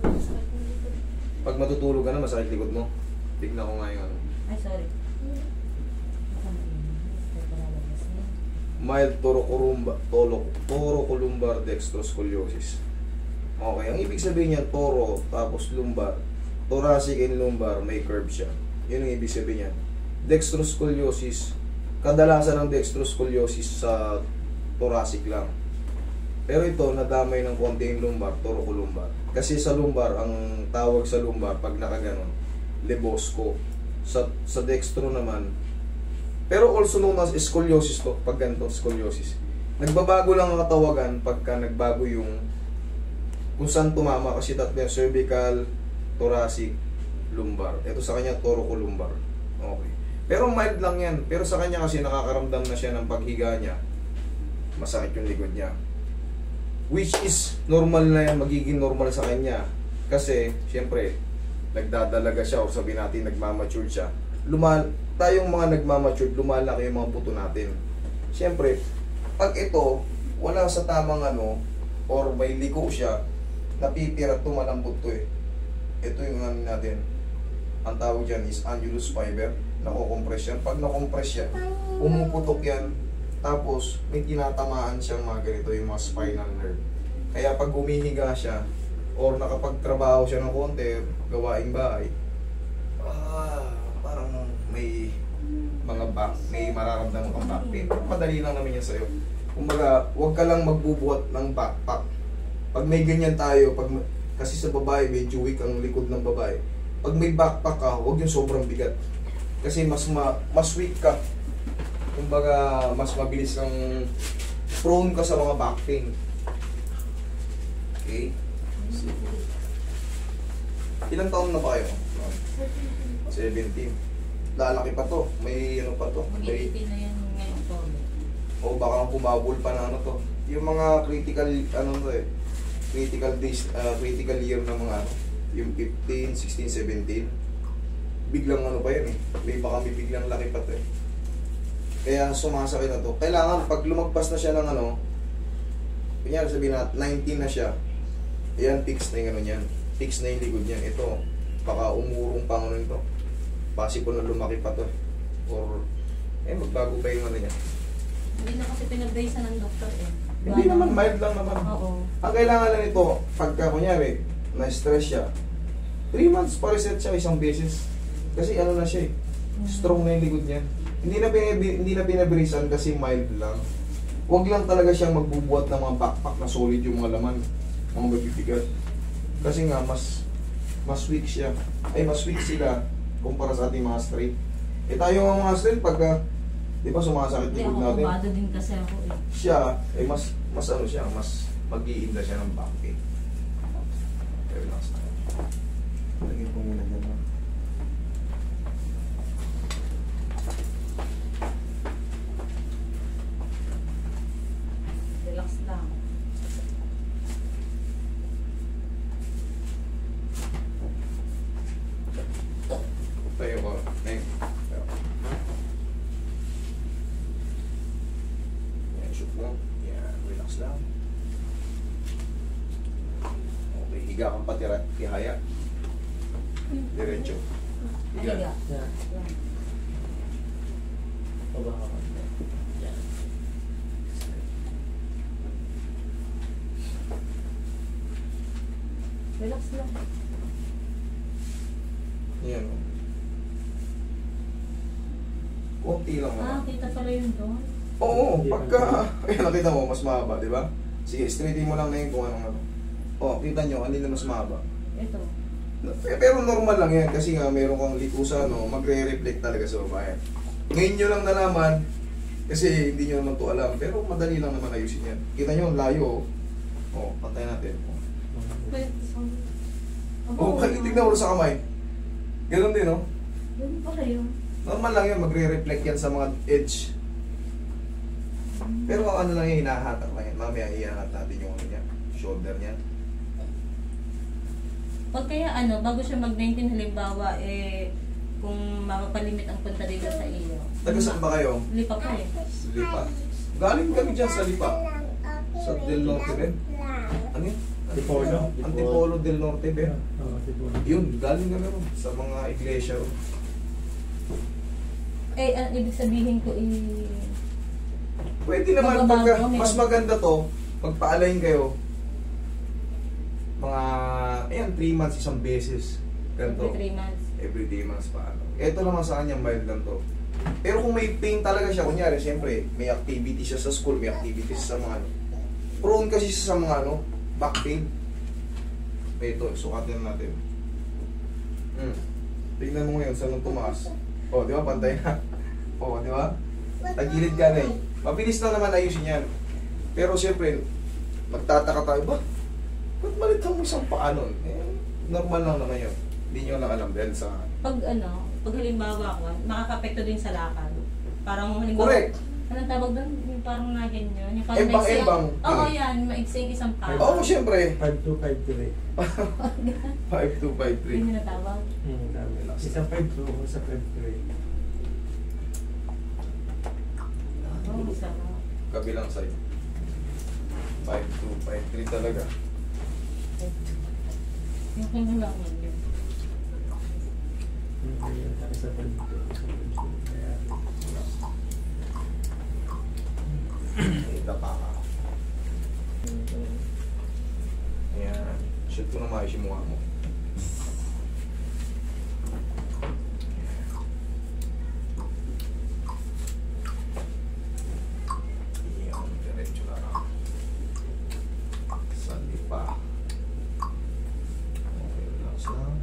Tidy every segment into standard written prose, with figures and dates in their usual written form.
Pag matutulog ka na, masakit likod mo. Tignan ko nga yung ano. Ay, sorry. Mild thoracolumbar dextroscoliosis. Okay, ang ibig sabihin niyan, toro, tapos lumbar. Thoracic and lumbar, may curve siya. Yun ang ibig sabihin niyan. Dextroscoliosis, kadalasan ng dextroscoliosis sa thoracic lang. Pero ito, nadamay ng konti yung lumbar, thoracolumbar. Kasi sa lumbar, ang tawag sa lumbar, pag nakaganon, lebosco. Sa dextro naman, pero also known as scoliosis to, pag ganito, scoliosis. Nagbabago lang ang katawagan pagka nagbago yung kung saan tumama, kasi tatlo yung cervical, thoracic, lumbar. Ito sa kanya, thoracolumbar. Okay. Pero mild lang yan. Pero sa kanya kasi nakakaramdam na siya ng paghiga niya. Masakit yung likod niya. Which is normal na yan, magiging normal sa kanya. Kasi, siyempre, nagdadalaga siya o sabihin natin nagmamature siya. Tayong mga nagmamature, lumalaki yung mga buto natin. Siyempre, pag ito, wala sa tamang ano, or may liko siya, napipira, tumalambot to eh. Ito yung ano natin. Ang tawag dyan is annulus fiber. Nako-compress yan. Pag nakompress yan, pumuputok yan. Tapos, may tinatamaan siyang mga ganito, yung mga spinal nerve. Kaya pag humihiga siya, or nakapagtrabaho siya ng konti, gawaing bahay, parang may mga may mararamdaman kang back pain. Madali lang naman yan sa'yo. Kumbaga, huwag ka lang magbubuhat ng backpack. Pag may ganyan tayo, kasi sa babae, medyo weak ang likod ng babae. Pag may backpack ka, huwag yung sobrang bigat. Kasi mas weak ka. Kumbaga, mas mabilis kang prone ka sa mga back pain. Okay? Ilang taon na ba kayo? 17. Lalaki pa to. May ano pa to. Mag-iipin na yan ngayong todo. O baka kumabol pa na ano to. Yung mga critical, ano to eh. Critical days, critical year na mga ano. Yung 15, 16, 17. Biglang ano pa yan eh. Baka may biglang laki pa to eh. Kaya sumasakit na to. Kailangan pag lumagpas na siya ng ano, kunyari sabihin na 19 na siya, ayan, fix na yung ano niyan. Fix na yung likod niyan. Ito, baka umurong pa ano nito. Possible na lumaki pa to. Or, magbago pa yung ano niya. Hindi na kasi pinag-base ng doktor eh. Hindi naman, mild lang naman. Oo. Ang kailangan lang ito, pagka kunyari, na-stress siya, 3 months pa reset siya isang beses. Kasi ano na siya eh, strong na yung likod niya. Hindi na binabirisan kasi mild lang. Huwag lang talaga siyang magbubuhat ng mga backpack na solid yung mga laman, mga mabibigat. Kasi nga, mas weak siya. Mas weak sila kumpara sa ating mga straight. Tayo mga straight, pagka, di ba sumasakit Hindi, likod ako natin? kubado din kasi ako eh. Siya, mas ano siya, mas mag-iinda siya ng back pain. Relax na. Lagyan ko muna dyan. Relax lang. Tayo ko. Yan, shoot mo. Yan, relax lang. Okay, higa kang patira. Ihaya. Diretso. Higa. Higa. Yan. Baba ka. Yan. Relax lang. Yan. Konti lang naman. Kita pala yun doon. Oo, pagka... Ay, nakita mo, mas mahaba, di ba? Sige, straightin mo lang na yun kung anong ano. Kita nyo, hindi na mas mahaba. Ito. Pero normal lang yan kasi nga meron kang likusan, no? Magre-reflect talaga sa babae. Ngayon nyo lang nalaman kasi hindi nyo naman to alam. Pero madali lang naman ayusin yan. Kita nyo, layo. Pantay natin. Tignan mo sa kamay. Ganun din, no? Ganun pala yun. Normal lang yan, magre-reflect yan sa mga edge. Pero ano lang yan, hinahatak lang yan. Mamaya iangat natin yung ano niya, shoulder niya. Pag kaya bago siya mag-19 halimbawa, kung mapapalimit ang punta dito sa iyo. Taga saan ba kayo? Lipa pa eh. Lipa. Galing kami dyan sa Lipa. Sa Del Norte rin. Ano yun? Ano Antipolo. Antipolo del Norte, be. Oo, Antipolo. Yun, galing kami ron sa mga iglesia ron. Eh, ang ibig sabihin ko Pwede naman, Magbabago, pagka, may- mas maganda to, pagpaalayin kayo, mga, ayan, 3 months, isang beses. Ganito. every 3 months. Every 3 months pa. Ito naman sa kanya, mild lang to. Pero kung may pain talaga siya, kunyari, siyempre, may activity siya sa school, may activity siya sa mga ano. Prone kasi siya sa mga ano, back pain. Ito, sukatin natin. Tingnan mo ngayon, saan nung tumaas. O, di ba, pantay na. O, di ba? Tagilid ka na eh. Mabilis lang naman ayusin yan. Pero siyempre, magtataka tayo, ba't balitan mo isang paa nun? Normal lang naman yun. Hindi nyo lang alam dahil sa... Pag halimbawa ko, makaka-apekto din sa lakad. Parang halimbawa, Correct. anong tawag doon? Yung parang na ganyan. Yung parang Embang, maiksi- embang. Oo, yan. Maiksing isang paa. Oo, siyempre. 5253. 5253. Hindi na tawag. Dami. Isa 52, isa 53. Oo, masarap. Kabilang side. 5253 talaga. Yung kinulangan yun. Isa 52. Ito pa ka. Ayan. Shoot ko na maayos yung mukha mo. Ayan. Diretso na lang. Sali pa. Okay, relax lang.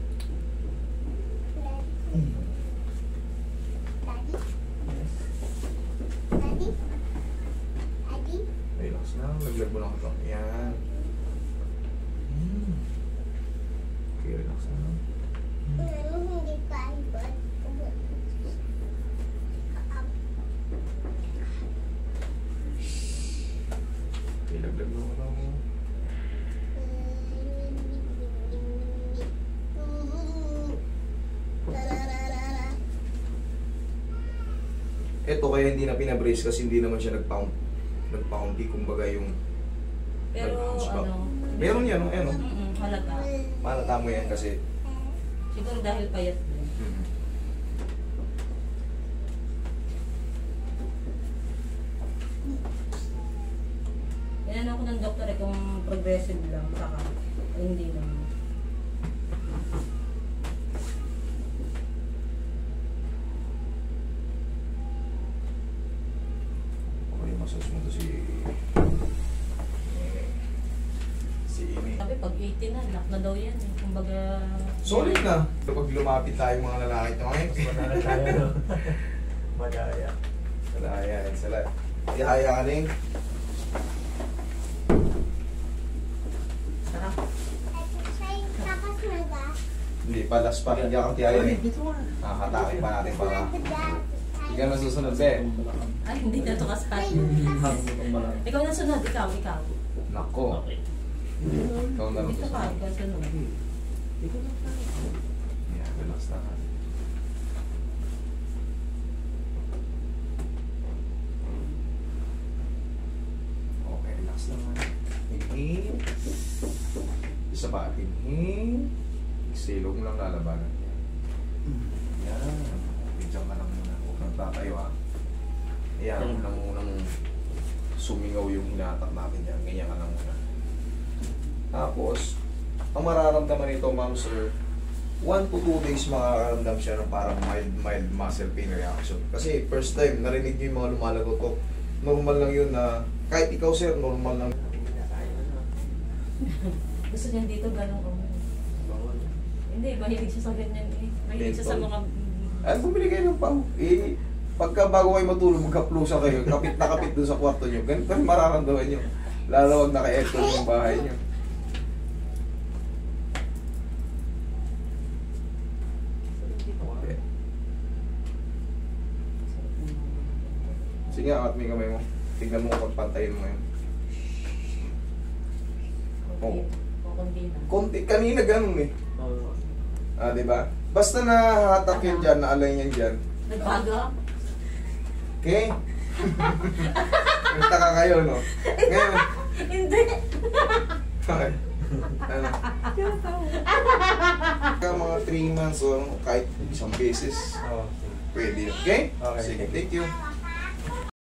Relax lang. Laglag mo lang ito. Ayan. Okay, relax lang. Okay, laglag mo lang. Ito kaya hindi na pinabrace kasi hindi naman siya nagpoundy kumbaga yung Pero nag-bounce back. ano, Meron yan, ano? halata. Malata mo yan kasi Siguro dahil payat din. Yan ako ng doktor eh kung progressive lang, saka hindi naman. okay, massage mo to si Ini. Sabi pag 18 na, lock na daw yan eh. Kumbaga... Solid na. Kapag lumapit tayo mga lalaki ito ngayon, Manala tayo, no? Madaya. Salaya, salaya. Ihaya ka rin. Sarap. Hindi, palas pa. Hindi ako tiyaya rin. Nakakatake pa natin para. Hindi ka nasusunod, be. Ay, hindi na ito kasal. Ikaw na sunod, ikaw. Nako. Okay. Ikaw na lang Dito ka, susunod. ikaw sunod. Yeah, relax na ka. Okay, relax naman. Inhale. Isa pa. Inhale. Exhale. Huwag mo lang lalabanan. Yan. Diyan ka lang muna. Huwag nang tatayo ha. Ayan. Huwag lang munang sumingaw yung hinatak natin yan. Ganyan ka lang muna. Tapos, ang mararamdaman nito, ma'am sir, 1 to 2 days makakaramdam siya ng parang mild muscle pain reaction. Kasi first time, narinig niyo yung mga lumalagotok. Normal lang yun na, kahit ikaw sir, normal lang. Gusto niya dito ganun ako. Hindi, mahilig siya sa ganyan eh. Mahilig siya sa mga... Ay, bumili kayo ng pang. Eh, pagka bago kayo matulog, magka-plusa kayo, kapit na kapit dun sa kwarto nyo. Ganun pa rin mararamdaman nyo. Lalo wag naka-aircon yung bahay nyo. Okay. Sige, angat mo yung kamay mo. Tignan mo kung pagpantayin mo yun. Kundi na. Konti, kanina ganun eh. Oo. Ah, di ba? Basta nahatak yun dyan, na-align yan dyan. Nagbago? Okay? Nagtaka kayo, no? Ngayon, Hindi. Okay. Ano? Mga 3 months o kahit isang beses, Oo. pwede yun. Okay? Okay. Sige, thank you.